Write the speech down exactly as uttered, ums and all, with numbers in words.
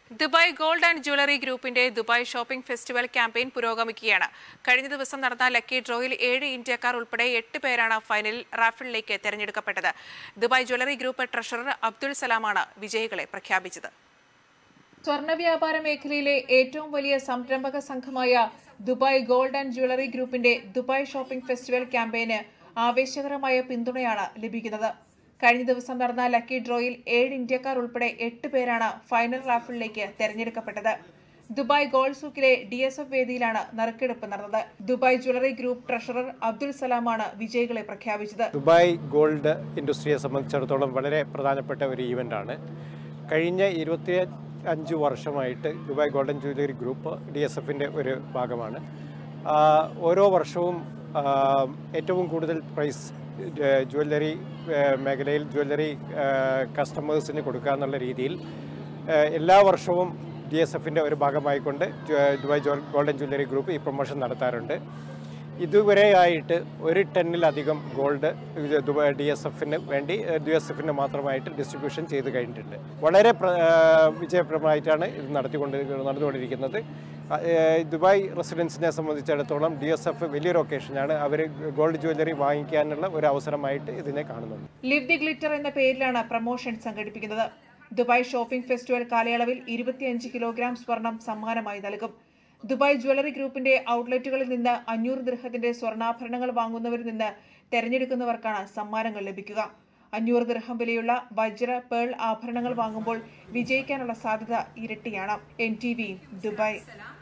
Dubai Gold and Jewellery Group in Dubai Shopping Festival campaign പുരോഗമിക്കുകയാണ്. കഴിഞ്ഞ ദിവസം നടന്ന ലക്കി ഡ്രോയിൽ ഏഴ് ഇന്ത്യക്കാർ ഉൾപ്പെടെ എട്ട് പേരാണ് ഫൈനലിൽ റാഫിളിലേക്ക് തിരഞ്ഞെടുക്കപ്പെട്ടത്. Dubai jewellery group treasurer Abdul സലാമാണ് വിജയികളെ പ്രഖ്യാപിച്ചത്. സ്വർണ്ണ വ്യാപാര മേഖലയിലെ ഏറ്റവും വലിയ സംരംഭക സംഘമായ ദുബായ് ഗോൾഡ് ആൻഡ് ജ്വല്ലറി ഗ്രൂപ്പിന്റെ ദുബായ് ഷോപ്പിംഗ് ഫെസ്റ്റിവൽ ക്യാമ്പയിന് ആവേശകരമായ പിന്തുണയാണ് ലഭിക്കുന്നത്. കഴിഞ്ഞ ദിവസം നടന്ന ലക്കി ഡ്രോയിൽ ഏഴ് ഇന്ത്യക്കാർ ഉൾപ്പെടെ എട്ട് പേരാണ് ഫൈനൽ റാഫിളിലേക്ക് തെരഞ്ഞെടുക്കപ്പെട്ടത്. ദുബായ് ഗോൾഡ് സൂക്കിലെ ഡി എസ് എഫ് വേദിയിലാണ് നറുക്കെടുപ്പ് നടന്നത്. Dubai jewellery group treasurer Abdul സലാമാണ് വിജയികളെ പ്രഖ്യാപിച്ചത്. ദുബായ് ഗോൾഡ് ഇൻഡസ്ട്രിയെ സംബന്ധിച്ചിടത്തോളം വളരെ പ്രധാനപ്പെട്ട ഒരു ഈവൻ്റാണ്. കഴിഞ്ഞ ഇരുപത്തി അഞ്ച് വർഷമായിട്ട് Dubai gold and jewellery group D S എഫിൻ്റെ ഒരു ഭാഗമാണ്. ഓരോ വർഷവും ഏറ്റവും കൂടുതൽ പ്രൈസ് ജ്വല്ലറി മേഖലയിൽ ജ്വല്ലറി കസ്റ്റമേഴ്സിന് കൊടുക്കുക എന്നുള്ള രീതിയിൽ എല്ലാ വർഷവും ഡി എസ് എഫിൻ്റെ ഒരു ഭാഗമായിക്കൊണ്ട് Dubai gold and jewellery group ഈ പ്രൊമോഷൻ നടത്താറുണ്ട്. ഇതുവരെയായിട്ട് ഒരു ടണ്ണിലധികം ഗോൾഡ് ദുബായ് ഡി എസ് എഫിന് വേണ്ടി ഡി എസ് എഫിന് മാത്രമായിട്ട് ഡിസ്ട്രിബ്യൂഷൻ ചെയ്ത് കഴിഞ്ഞിട്ടുണ്ട്. വളരെ വിജയപ്രദമായിട്ടാണ് ഇത് നടത്തിക്കൊണ്ട് നടന്നുകൊണ്ടിരിക്കുന്നത്. ദുബായ് റെസിഡൻസിനെ സംബന്ധിച്ചിടത്തോളം ഡി എസ് എഫ് വലിയൊരു ഒക്കേഷനാണ്. അവർ ഗോൾഡ് ജ്വല്ലറി വാങ്ങിക്കാനുള്ള ഒരു അവസരമായിട്ട് ഇതിനെ കാണുന്നുണ്ട്. ലിവ് ദി ഗ്ലിറ്റർ എന്ന പേരിലാണ് പ്രൊമോഷൻ സംഘടിപ്പിക്കുന്നത്. ദുബായ് ഷോപ്പിംഗ് ഫെസ്റ്റിവൽ കാലയളവിൽ ഇരുപത്തിയഞ്ച് കിലോഗ്രാം സ്വർണം സമ്മാനമായി നൽകും. ദുബായ് ജ്വല്ലറി ഗ്രൂപ്പിന്റെ ഔട്ട്ലെറ്റുകളിൽ നിന്ന് അഞ്ഞൂറ് ദിർഹത്തിന്റെ സ്വർണ്ണാഭരണങ്ങൾ വാങ്ങുന്നവരിൽ നിന്ന് തെരഞ്ഞെടുക്കുന്നവർക്കാണ് സമ്മാനങ്ങൾ ലഭിക്കുക. അഞ്ഞൂറ് ദിർഹം വിലയുള്ള വജ്ര പേൾ ആഭരണങ്ങൾ വാങ്ങുമ്പോൾ വിജയിക്കാനുള്ള സാധ്യത ഇരട്ടിയാണ്. N T V Dubai.